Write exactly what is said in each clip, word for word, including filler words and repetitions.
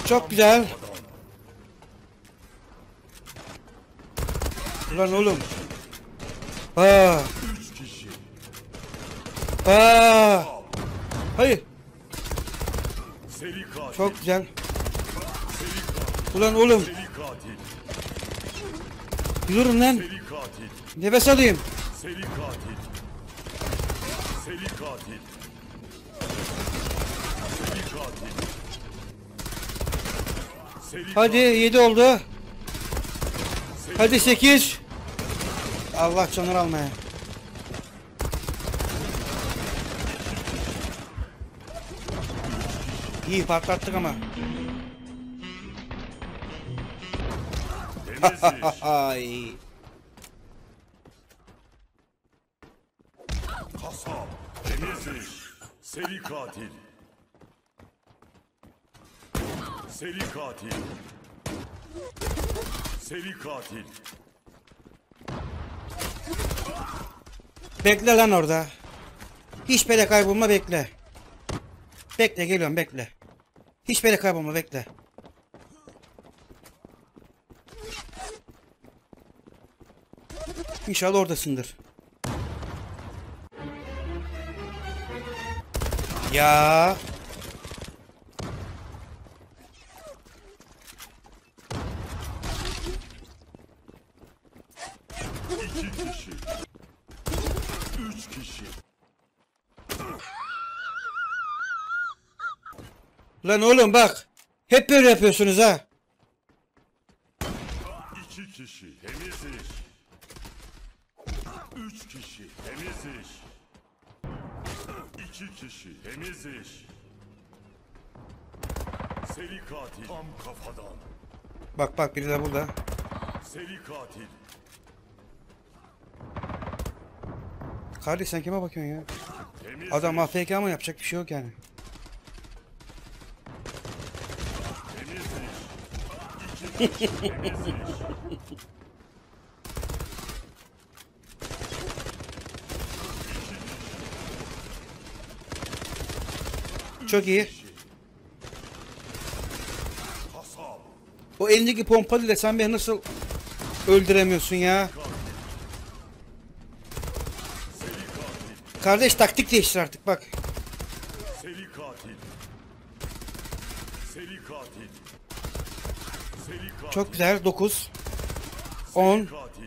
Çok güzel. Ulan oğlum. Aa. Aa. Hayır. Çok güzel. Ulan oğlum. Durun lan. Nefes alayım. Seri katil. Seri katil. Seri katil. Seri Hadi yedi oldu. Hadi sekiz. Allah canını almaya. İyi patlattık ama. Ay. Kasap. Temiz iş. Seri katil. Seri katil. Seri katil. Bekle lan orada. Hiç böyle kaybolma, bekle. Bekle, geliyorum, bekle. Hiç böyle kaybolma, bekle. İnşallah oradasındır. Ya. İki kişi. Üç kişi. Lan oğlum bak. Hep böyle yapıyorsunuz ha. İki kişi. Temiz iş. Üç kişi. Temiz iş. İki kişi. Temiz iş. Seri katil. Tam kafadan. Bak bak, biri de burada. Seri katil. Kardeş sen kime bakıyorsun ya? Temiz Adam iş. A F K ama yapacak bir şey yok yani. Temiz iş. İki kişi. Temiz iş. Çok iyi. Kasap. O elindeki pompalıyla sen beni nasıl öldüremiyorsun ya? Seri katil. Kardeş taktik değiştir artık bak. Seri katil. Seri katil. Seri katil. Çok güzel. dokuz. on. Seri katil.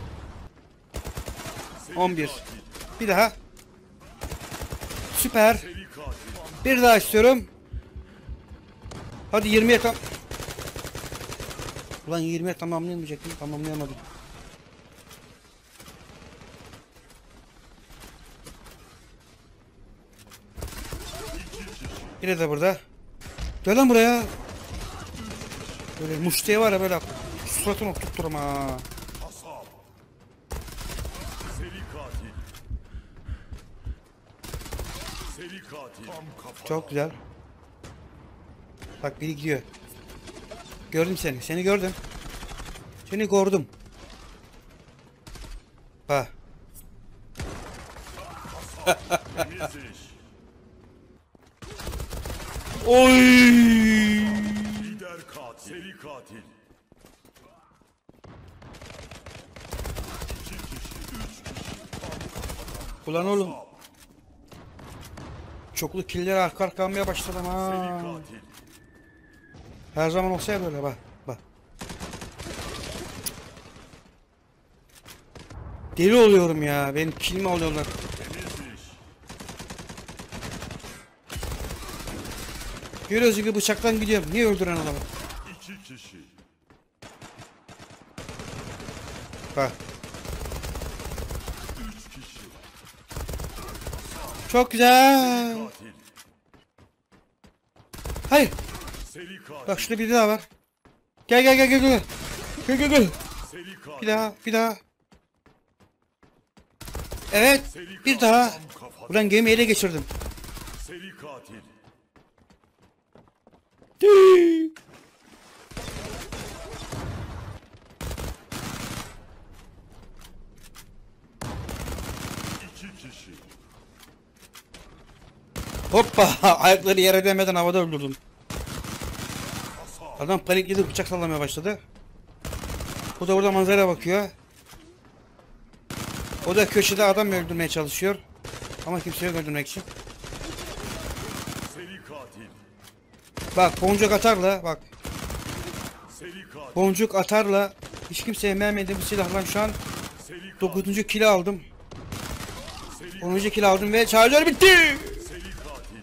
Seri on bir. katil. Bir daha. Süper. Seri katil. Bir daha istiyorum. Hadi yirmiye tam. Ulan yirmiye tamamlayamayacaktım. Tamamlayamadım. Yine de burada. Gel lan buraya. Böyle muştiye var ya, böyle suratını tutturum ha. Kasap. Seri katil. Seri katil. Tam kafa. Çok güzel. Bak biri gidiyor. Gördüm seni. Seni gördüm. Seni gördüm. Ha. Temiz iş. Oy! Lider katil. Seri katil. İki kişi. Üç kişi. Ulan oğlum. Çoklu killer arka arka almaya başladım ha. Seri katil. Her zaman olsa ya böyle bak. Bak. Deli oluyorum ya. Benim kilimi alıyorlar. Temiz iş. Görüyoruz gibi bıçaktan gidiyorum. Niye öldüren adamı? İki kişi. Bak. Üç kişi. Çok güzel. Katil. Hayır. Seri katil. Bak şurada biri daha var. Gel gel gel gel gel. Gel gel gel. Seri katil. Bir daha bir daha. Evet. Seri Bir katil. daha. Tam kafadan. Ulan gemiyi ele geçirdim. Seri katil. İki kişi. Hoppa. Ayakları yere değmeden havada öldürdüm. Adam panikledi, bıçak sallamaya başladı. O da burada manzaraya bakıyor. O da köşede adam öldürmeye çalışıyor. Ama kimseyi öldürmek için. Seri katil. Bak boncuk atarla bak. Seri katil. Boncuk atarla hiç kimseye mermediğim bir silahla şu an Seri katil. dokuzuncu kilo aldım. Seri, onuncu kilo aldım ve şarjör bitti. seri katil.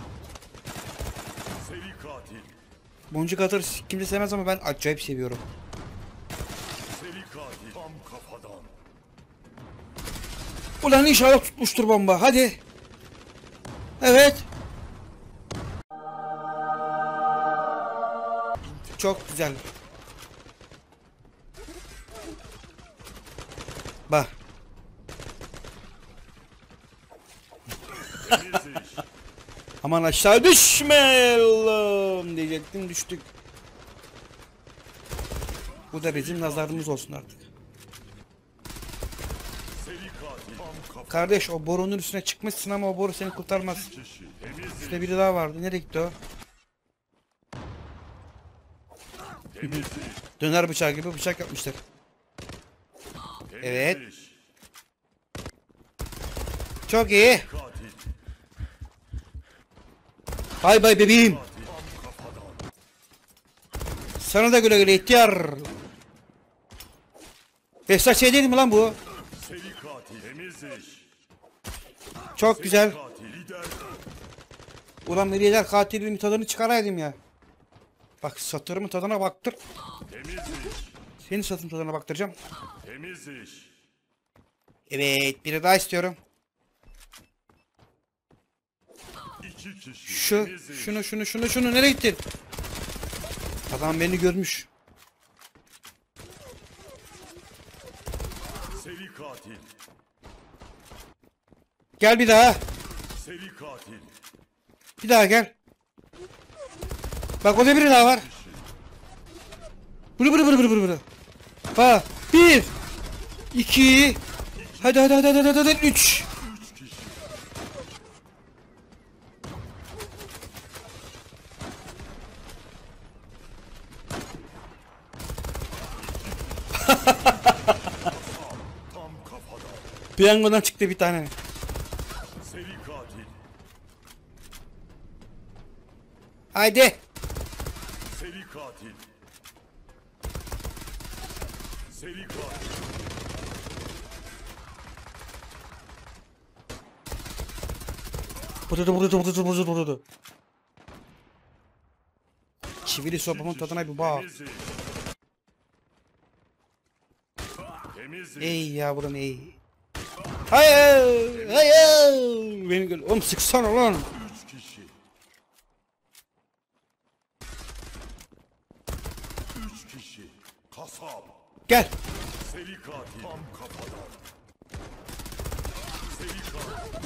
Seri katil. Boncuk atar kimse sevmez ama ben acayip seviyorum. Seri katil. Tam kafadan. Ulan inşallah tutmuştur bomba. Hadi. Evet. Çok güzel. Bak. Temiz iş. Aman aşağı düşme Allah'ım diyecektim, düştük. Bu da bizim nazarımız olsun artık. Seri katil. Tam kafadan. Kardeş o borunun üstüne çıkmışsın ama o boru seni kurtarmaz. Kişi. Temiz iş. İşte biri daha vardı. Nereye gitti o? Temiz iş. Döner bıçağı gibi bıçak yapmışlar. Temiz Evet. iş. Çok iyi. Katil. Bay bay bebeğim. Katil. Tam kafadan. Sana da güle güle ihtiyar. Behzat şey değil mi lan bu? Seri katil. Temiz iş. Çok güzel. Katil. Lider. Ulan lider katilimin tadını çıkaraydım ya. Bak satırımın tadına baktır. Temiz iş. Senin satın tadına baktıracağım. Temiz iş. Evet, biri daha istiyorum. İki kişi. Şu, Temiz iş. şunu, şunu, şunu, şunu nereye gittin? Adam beni görmüş. Seri katil. Gel bir daha. Seri katil. Bir daha gel. Bak o da biri daha var. Buru buru buru buru buru buru. Ha, bir, iki, hadi hadi hadi hadi hadi, hadi. Üç. Üç kişi. Tam kafadan. Piyangodan çıktı bir tane. Seri katil. Haydi. Seri katil. Seri katil. Burada burada burada burada burada. Çivili sopamın tadına bir bak. Temiz iş. Temiz iş. Ey yavrum ey. Hayır, hayır. Beni gör. Oğlum sıksana lan. Üç kişi. Üç kişi. Kasap. Gel. Seri katil. Tam kafadan. Seri katil.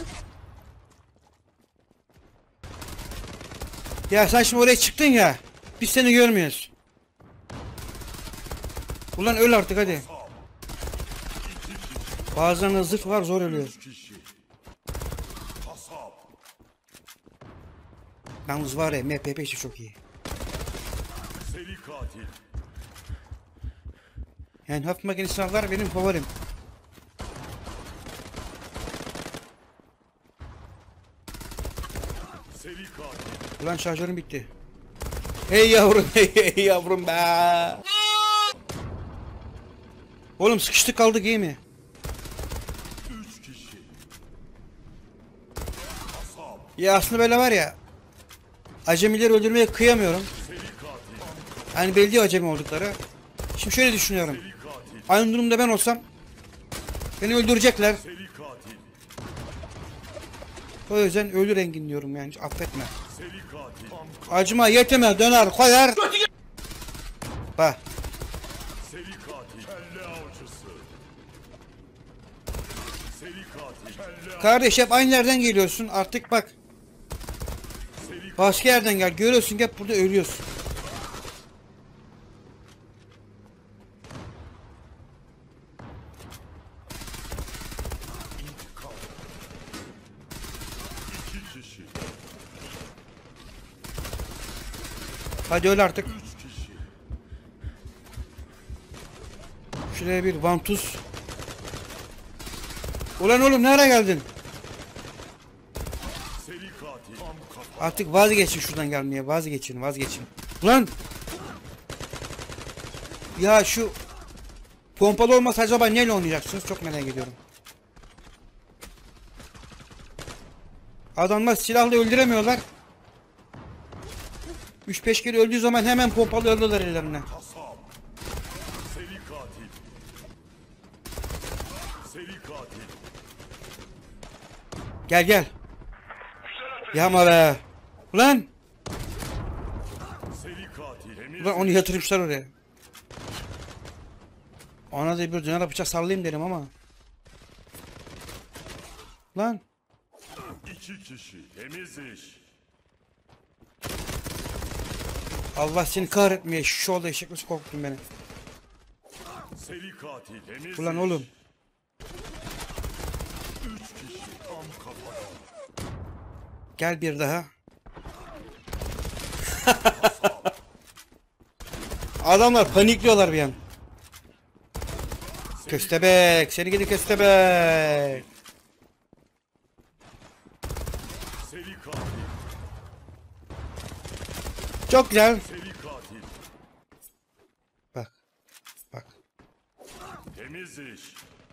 Ya sen şimdi oraya çıktın ya. Biz seni görmüyoruz. Ulan öl artık hadi. Bazen zırh var zor ölüyor. Üç kişi. Kasap. Yalnız var ya M P P işi çok iyi. Seri katil. Yani hafif makine silahlar benim favorim. Seri katil. Ulan şarjörüm bitti. Hey yavrum hey, hey yavrum be. Oğlum sıkıştık kaldık iyi mi? Üç kişi. Kasap. Ya aslında böyle var ya. Acemileri öldürmeye kıyamıyorum. Seri katil. Hani belli acemi oldukları. Şimdi şöyle düşünüyorum. Seri katil. Aynı durumda ben olsam beni öldürecekler. Seri katil. O yüzden ölü rengin diyorum yani hiç affetme. Seri katil. Tam Acıma yeteme döner koyar. Bak Seri katil. Kelle avcısı. Seri katil. Kelle kardeş hep aynı yerden geliyorsun artık bak. Seri Başka yerden gel görüyorsun ki hep burada ölüyorsun. intikam. İki kişi. Hadi öl artık. Üç kişi. Şuraya bir vantuz. Ulan oğlum nereye geldin? Seri katil. Tam kafa. Artık vazgeçin şuradan gelmeye. Vazgeçin vazgeçin. Ulan. Ya şu pompalı olmasa acaba neyle oynayacaksınız? Çok merak ediyorum. Adamlar silahla öldüremiyorlar. üç beş kere öldüğü zaman hemen pompalı alıyorlar ellerine. Kasap. Seri katil. Seri katil. Gel gel. Yapma be. Ulan. Seri katil. Temiz. Ulan onu yatırmışlar oraya. Ona da bir döner bıçak sallayayım dedim ama. Lan. İki kişi. Temiz iş. Allah seni kahretmeye. Şu oldu eşek nasıl korktun beni. Seri katil. Temiz Ulan iş. oğlum. Üç kişi. Tam kafadan. Gel bir daha. Adamlar panikliyorlar bir an. Köstebek. Seni gidi köstebek. Seri katil. Çok güzel. Seri katil. Bak. Bak. Temiz iş.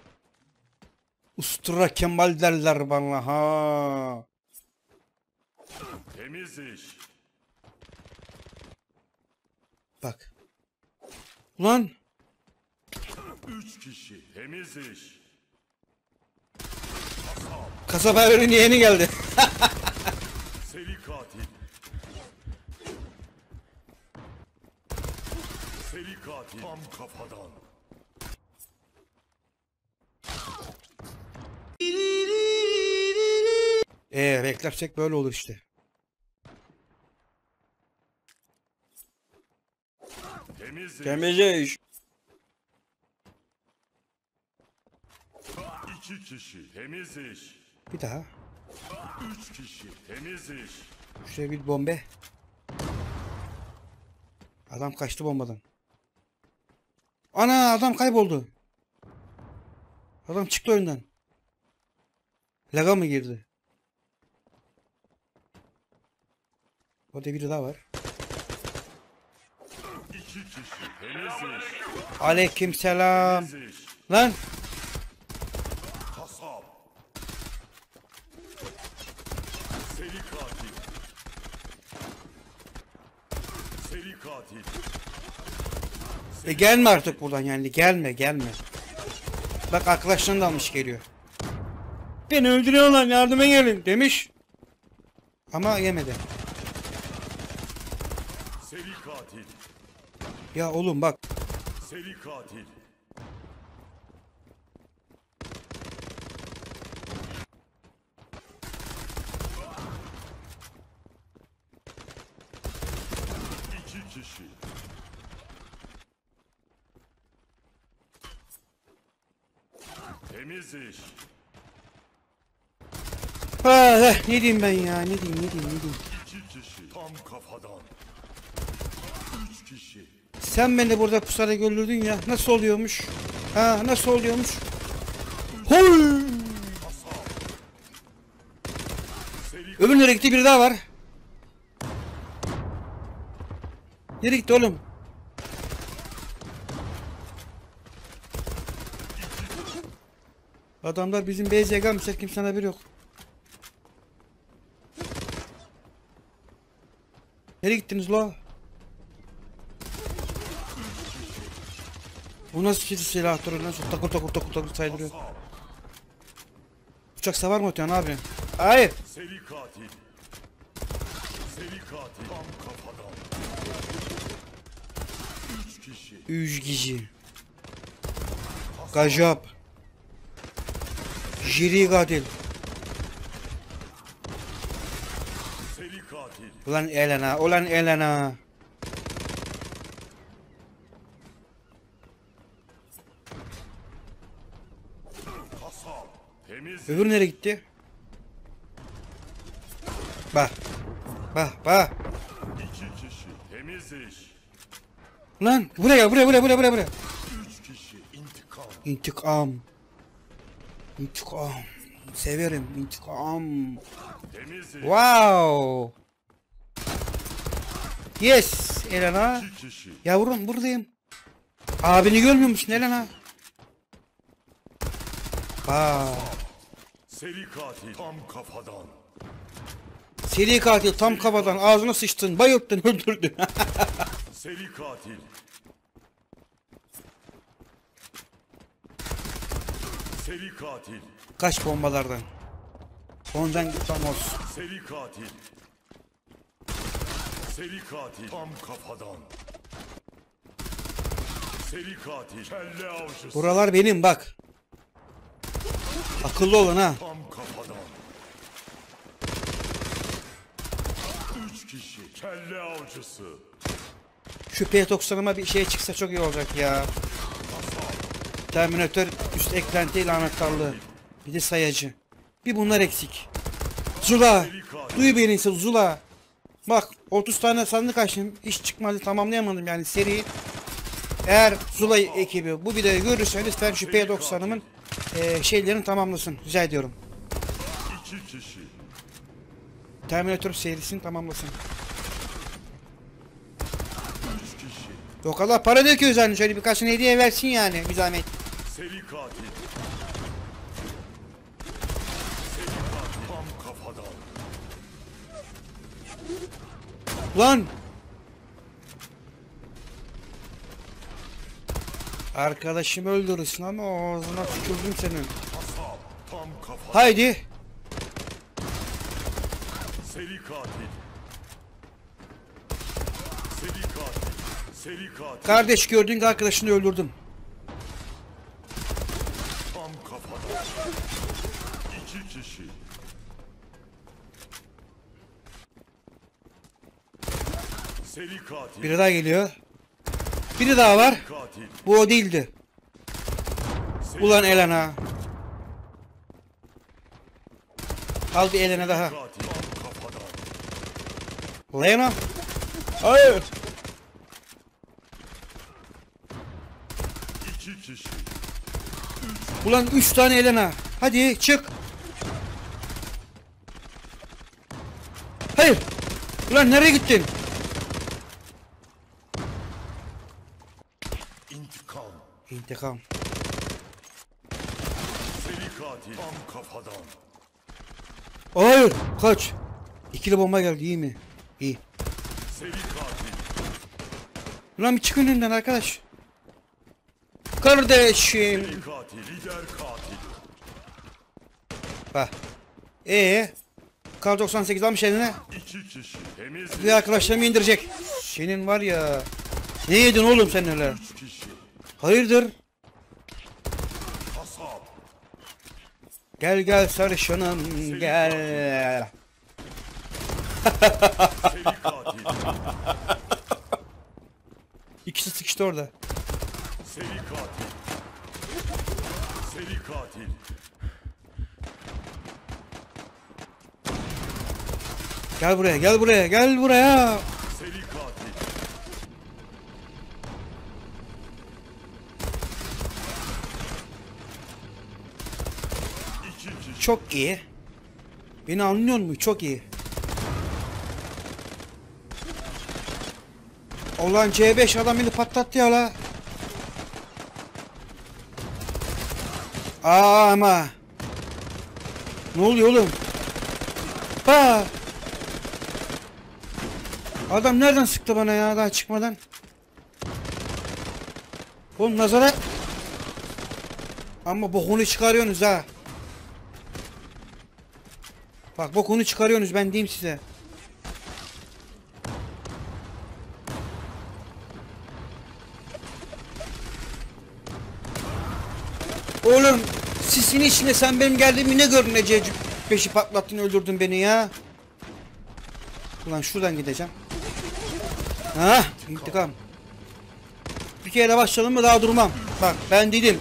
Ustura Kemal derler bana ha. Temiz iş. Bak. Ulan. Üç kişi. Temiz iş. Kasaba ürünü yeni geldi. Seri katil. Seri katil. Tam kafadan. Eee beklersek böyle olur işte. Temiz iş. Temizce iş. İki kişi. Temiz iş. Bir daha. Üç kişi. Temiz iş. Şuraya bir bombe. Adam kaçtı bombadan. Ana adam kayboldu. Adam çıktı oyundan. Laga mı girdi? Orada biri daha var. İki kişi. Temiz iş. Aleykümselam. Temiz iş. Lan Kasap. Seri katil. Seri katil. e gelme artık buradan yani gelme gelme. Bak arkadaşlarını da almış geliyor. Beni öldürüyorlar yardıma gelin demiş. Ama yemedi. Seri katil. Ya oğlum bak. Seri katil. İki kişi. Temiz iş. Ha, ne diyeyim ben ya ne diyeyim ne diyeyim ne diyeyim. İki kişi. Tam kafadan. Üç kişi. Sen beni burada pusarak öldürdün ya. Nasıl oluyormuş? Ha nasıl oluyormuş? Hoy! Seri Öbür nereye gitti? Bir daha var. Nereye gitti oğlum? Adamlar bizim base'e gelmişler. Kimsenin haberi yok. Nereye gittiniz la? Bu nasıl bir silah duruyor lan? Şu takır takır takır takır saydırıyor. kasap. Uçak savar mı atıyorsun abi? Hayır. Seri katil. Seri katil. Tam kafadan. Üç kişi. Üç kişi. Gajap. Jiri katil. Seri katil. Ulan Elena, ulan Elena. Kasap. Temiz. Öbürü nereye gitti? Bak. Bak bak. İki kişi. Temiz iş. Lan buraya gel buraya buraya buraya buraya buraya. Üç kişi. İntikam. İntikam. İntikam. Severim intikam. Temiziz. Wow. Yes Elena. İki kişi. Yavrum buradayım. Abini görmüyor musun Elena? Aa. Seri katil. Tam kafadan. Seri katil tam kafadan ağzına sıçtın, bayılttın, öldürdün. Seri katil. Seri katil. Kaç bombalardan. Ondan tam olsun. Seri katil. Seri katil. Tam kafadan. Seri katil. Kelle avcısı. Buralar benim bak. Akıllı olun ha. Tam kafadan. Üç kişi. Kelle avcısı. Şu P doksanıma bir şey çıksa çok iyi olacak ya. Terminator üst eklenti anahtarlığı. Bir de sayacı. Bir bunlar eksik. Zula. Duy beni Zula. Bak otuz tane sandık açtım. Hiç çıkmadı, tamamlayamadım yani seri. Eğer Zula ekibi bu videoyu görürse lütfen şu P doksanımın e, şeylerini tamamlasın. Rica ediyorum. İki kişi. Terminator serisini tamamlasın. Üç kişi. O kadar para döküyoruz yani, şöyle birkaç hediye versin yani bir zahmet. Seri katil. Seri katil. Tam kafadan. Lan! Arkadaşımı öldürürsün ama ağzına tükürdüm senin. Hasap. Tam kafadan. Haydi! Seri katil. Seri katil. Seri katil. Kardeş gördüğün arkadaşını öldürdüm. Tam kafadan. İki kişi. Seri katil. Biri daha geliyor. Biri daha var. Katil. Bu o değildi. Seri Ulan Elena. Al bir Elena daha. katil. Tam kafadan. Elena. Hayır. İki kişi. Ulan üç tane Elena. Hadi çık. Hayır. Ulan nereye gittin? İntikam. İntikam. Seri katil. Tam kafadan. Hayır. Kaç. İkili bomba geldi, iyi mi? İyi. Seri katil. Ulan bir çık önünden arkadaş. Kardeşim. Seri katil. Lider katil. Bak. Ee, Kar doksan sekiz almış eline. İki kişi. Temiz. Bir arkadaşlarımı indirecek. Senin var ya. Ne yedin oğlum sen öyle? Üç kişi. Hayırdır? Hasap. Gel gel sarışınım gel. Seri katil. İkisi sıkıştı orada. Seri katil. Seri katil. Gel buraya, gel buraya, gel buraya. Seri katil. İki kişi. Çok iyi. Beni anlıyor musun? Çok iyi. Ulan C beş adam beni patlattı ya la. Aa ama. Ne oluyor oğlum? Ha. Adam nereden sıktı bana ya daha çıkmadan? Oğlum nazara. Ama bokunu çıkarıyorsunuz ha. Bak bokunu çıkarıyorsunuz, ben diyeyim size. Oğlum sisin içinde sen benim geldiğimi ne gördün Ece? Beşi patlattın, öldürdün beni ya. Ulan şuradan gideceğim. Ha, intikam. Bir kere başladım mı daha durmam. Bak ben dedim.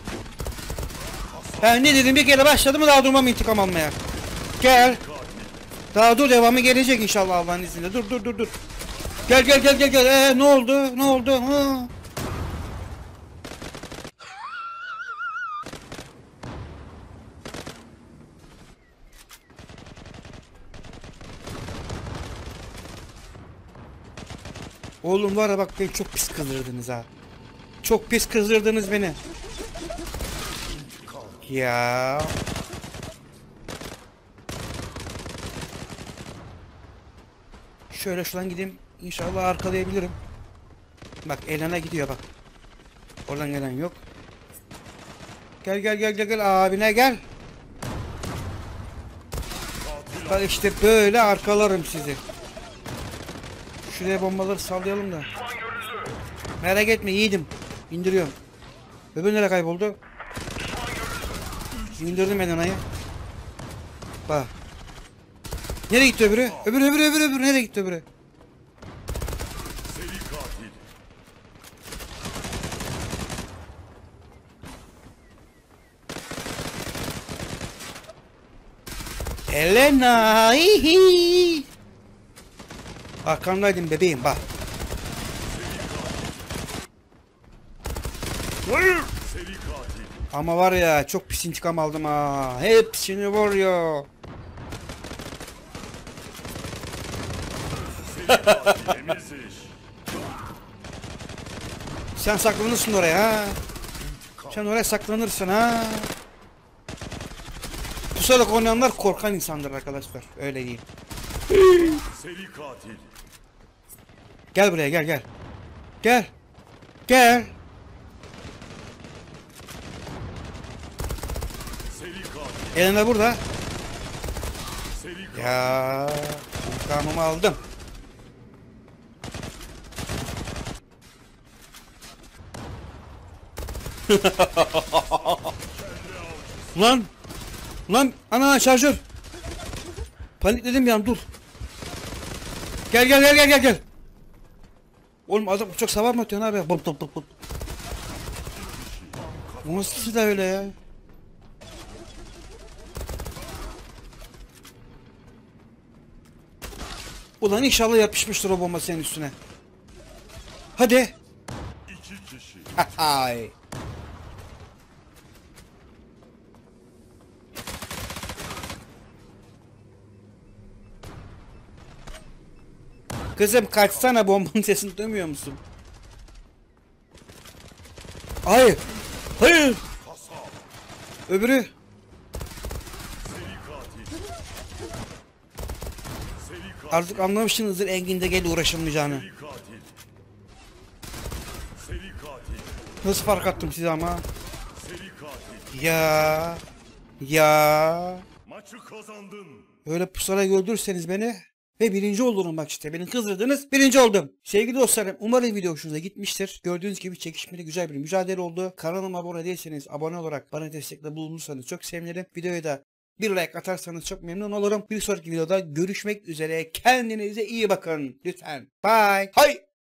Ben ne dedim, bir kere başladım mı daha durmam intikam almaya. Gel. Daha dur, devamı gelecek inşallah Allah'ın izniyle. Dur dur dur dur. Gel gel gel gel gel. Ee, ne oldu? Ne oldu? Ha. Oğlum var ya bak beni çok pis kızdırdınız ha. Çok pis kızdırdınız beni. Ya. Şöyle şuradan gideyim. İnşallah arkalayabilirim. Bak Elena gidiyor bak. Oradan gelen yok. Gel gel gel gel gel abine gel. Bak işte böyle arkalarım sizi. Şuraya bombaları sallayalım da. Merak etme yiğidim. İndiriyorum. Öbür nereye kayboldu? İndirdim Elena'yı. Bak. Nereye gitti öbürü? Öbürü öbürü öbürü öbürü nereye gitti öbürü? Seri katil. Elena. Hihi. Arkamdaydın bebeğim bak. Seri katil. Ama var ya çok pis intikam aldım ha. Hepsini var ya. Seri katil. Temiz iş. Sen saklanırsın oraya ha. Sen oraya saklanırsın ha. Pusarak oynayanlar korkan insandır arkadaşlar. Öyle değil. Seri katil. Gel buraya gel gel. Gel. Gel. Seri katil. Elena burada. Seri katil. Ya. İntikamımı aldım. Lan. Lan ana şarjör. Panikledim bir an dur. Gel gel gel gel gel gel. Oğlum adam uçak savar mı atıyorsun abi? Bıp bıp bıp bıp. Bu nasıl silah öyle ya? Ulan inşallah yapışmıştır o bomba senin üstüne. Hadi. İki kişi. Hay. Kızım kaçsana bombanın sesini duymuyor musun? Hayır. Hayır. Kasap. Öbürü. Seri katil. Seri katil. Artık anlamışsınızdır Engin'de gel uğraşılmayacağını. Seri katil. Seri katil. Nasıl fark attım size ama? Seri katil. Ya. Ya. Maçı kazandın. Öyle pusarak öldürürseniz beni ve birinci olurum bak işte. Beni kızdırdınız. Birinci oldum. Sevgili dostlarım umarım video hoşunuza gitmiştir. Gördüğünüz gibi çekişmeli güzel bir mücadele oldu. Kanalıma abone değilseniz abone olarak bana destekte bulunursanız çok sevinirim. Videoya da bir like atarsanız çok memnun olurum. Bir sonraki videoda görüşmek üzere. Kendinize iyi bakın. Lütfen. Bye. Hay.